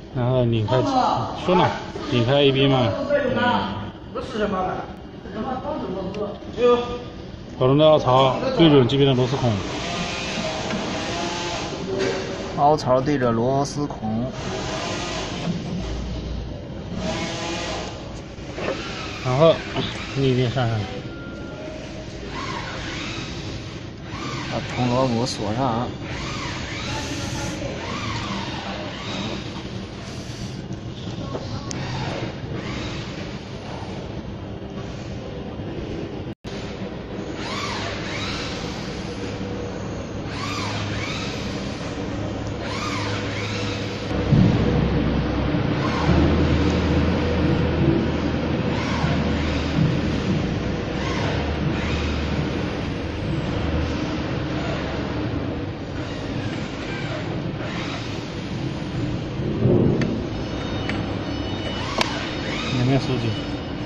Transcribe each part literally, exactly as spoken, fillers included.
然后拧开，说呢，拧开 A B 嘛。 不是什么的，什么都怎么做？ 保证凹槽对准这边的螺丝孔。 凹槽对着螺丝孔。 然后逆边上上。 把铜锣鼓锁上。 两面锁紧。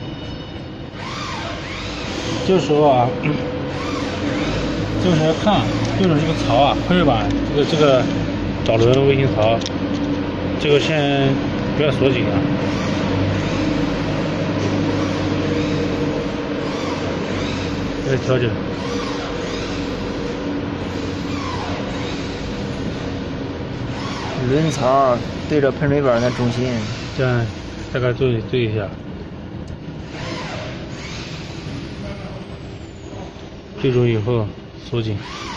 这时候啊，这个时候看对准这个槽啊，喷水板这个这个导轮的微型槽，这个先不要锁紧啊。再调整。 轮槽对着喷水板的中心， 这样大概对对一下，对准以后锁紧。